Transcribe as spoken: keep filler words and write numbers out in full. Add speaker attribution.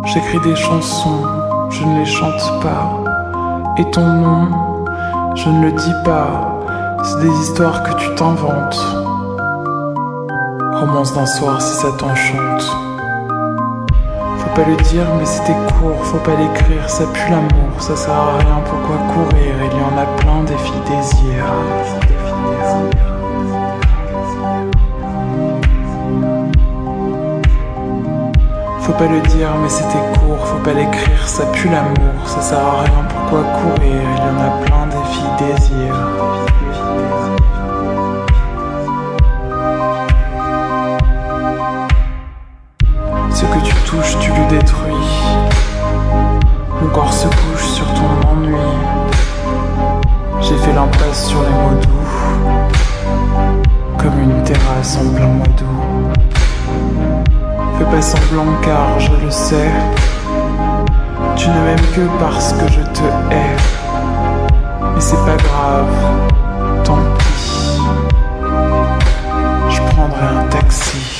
Speaker 1: J'écris des chansons, je ne les chante pas. Et ton nom, je ne le dis pas. C'est des histoires que tu t'inventes. Romance d'un soir si ça t'enchante. Faut pas le dire mais c'était court, faut pas l'écrire, ça pue l'amour, ça sert à rien, pourquoi courir? Il y en a plein des filles désirs. Faut pas le dire mais c'était court, faut pas l'écrire, ça pue l'amour, ça sert à rien, pourquoi courir? Il y en a plein des filles désirs. Ce que tu touches, tu le détruis. Mon corps se couche sur ton ennui. J'ai fait l'impasse sur les mots doux, comme une terrasse en plein mois d'août. Fais pas semblant car je le sais, tu ne m'aimes que parce que je te hais. Mais c'est pas grave, tant pis, je prendrai un taxi.